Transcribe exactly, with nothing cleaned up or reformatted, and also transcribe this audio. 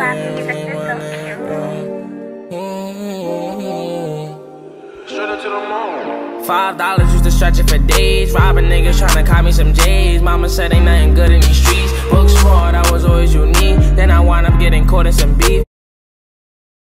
Five dollars used to stretch it for days. Robbing niggas tryna cop me some J's. Mama said ain't nothing good in these streets. Book smart, I was always unique. Then I wound up getting caught in some beef.